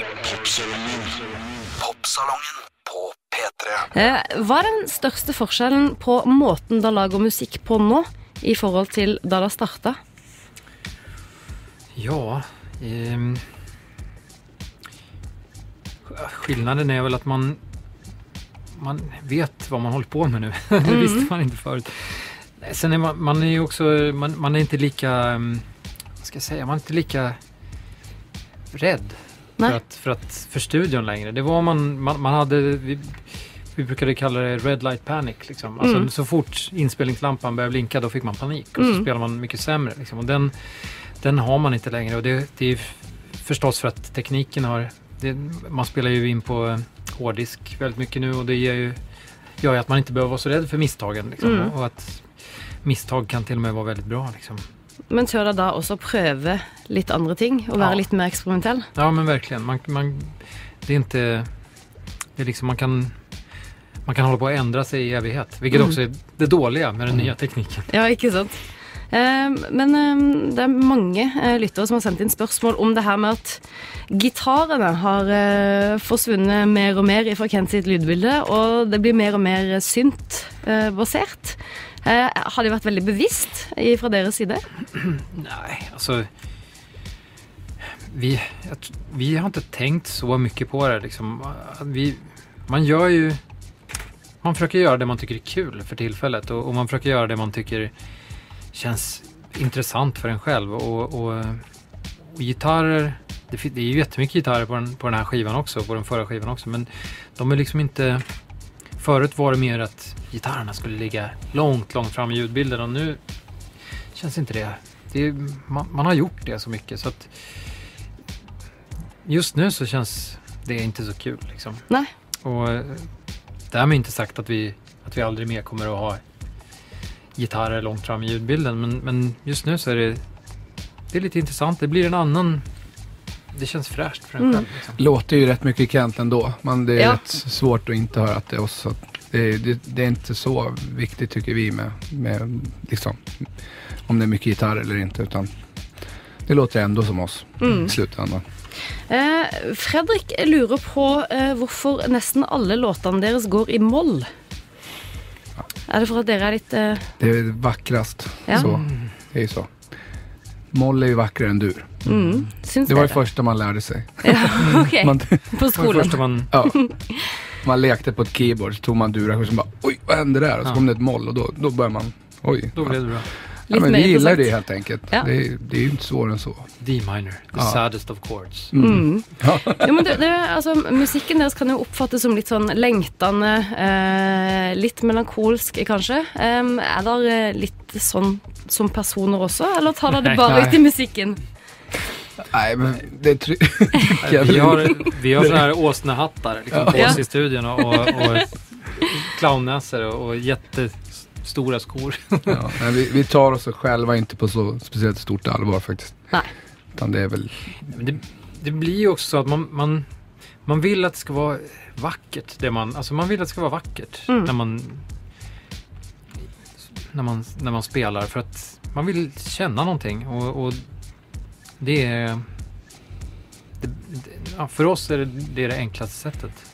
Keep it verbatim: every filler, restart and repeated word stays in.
Popsalongen. Popsalongen på P tre. Eh, hva er den største forskjellen på måten dere lager musikk på nå i forhold til da det startet? Ja, ehm, skillnaden är väl att man man vet vad man håller på med nu. Det Mm. visste man inte förut. Sen är man, man är ju också man, man är inte lika um, vad ska jag säga, man är inte lika rädd Nej. för att för att för studion längre. Det var man man, man hade vi, vi brukade kalla det red light panic liksom. Alltså Mm. så fort inspelningslampan började blinka då fick man panik och Mm. så spelar man mycket sämre liksom. Och den den har man inte längre och det, det är förstås för att tekniken har det, man spelar ju in på eh, hårddisk väldigt mycket nu och det ger ju, gör ju att man inte behöver vara så rädd för misstagen liksom, Mm. och, och att misstag kan till och med vara väldigt bra liksom. Men tør dere da også prøve litt andre ting og være Ja. litt mer eksperimentell? Ja men verkligen, man, man, det är inte det är liksom man kan man kan hålla på att ändra sig i evighet, vilket Mm. också är det dåliga med den nya tekniken. Ja, ikke sant? Eh, men eh, det er mange eh, lyttere som har sendt inn spørsmål om det her med at gitarene har eh, forsvunnet mer og mer fra Kent sitt lydbilde, og det blir mer og mer synt eh, basert. Eh, har det vært veldig bevisst i- fra deres side? Nej, alltså vi, jag, tr- vi har inte tänkt så mycket på det liksom. Vi, man gör ju man försöker göra det man tycker är kul för tillfället och, och man försöker göra det man tycker känns intressant för en själv och, och, och gitarrer det, fin- det är ju jättemycket gitarrer på den, på den här skivan också, på den förra skivan också, men de är liksom inte förut var det mer att gitarrerna skulle ligga långt, långt fram i ljudbilden och nu känns inte det. Det är, man, man har gjort det så mycket så att just nu så känns det inte så kul liksom. Nej. Och eh, därmed inte sagt att vi, att vi aldrig mer kommer att ha gitarrer långt fram i ljudbilden, men, men just nu så är det det är lite intressant. Det blir en annan, det känns fräscht för en Mm. själv liksom. Låter ju rätt mycket Kent ändå. Men det är Ja. rätt svårt att inte höra att det är oss. Så att det, är, det, det är inte så viktigt tycker vi med, med liksom, om det är mycket gitarr eller inte. Utan det låter ändå som oss Mm. i slutändan. Eh, Fredrik lurer på eh, hvorfor nesten alle låtene deres går i moll. Er det for at dere er litt... Eh, Det är vackrast. Ja. Så, det är ju så. Moll är ju vackrare än dur. mm, syns Det var det dere? första man lärde sig. Ja, ok, Man, på Det var det skolen. första man ja, man lekte på ett keyboard, så tog man durar och så bara, oj, vad hände där? Och så Ja. kom det ett moll och då, då började man, oj. då blev det bra. Ja, Lite men mer vi gillar intressant. det helt enkelt. Ja. Det, är, det är ju inte svårare än så. D minor, the Ja. saddest of chords. Mm. Ja. Jo, men det, det, altså, musikken deres kan jo oppfattes som litt sånn lengtende, eh, litt melankolsk kanskje. Um, er dere litt sånn som personer også, eller tar dere det bare Nej. ut i musikken? Nej, men det tror Vi har, vi har såna här åsnehattar liksom, på Ja. oss i studion och, och, och clownnäsor och, och jättestora skor. Ja, men vi, vi tar oss själva inte på så speciellt stort allvar faktiskt. Nej. Utan det är väl... Men det, det blir ju också så att man, man, man vill att det ska vara vackert. Det man, alltså man vill att det ska vara vackert Mm. när, man, när, man, när man spelar. För att man vill känna någonting. Och, och det är... Det, det, ja, för oss är det, det är det enklaste sättet.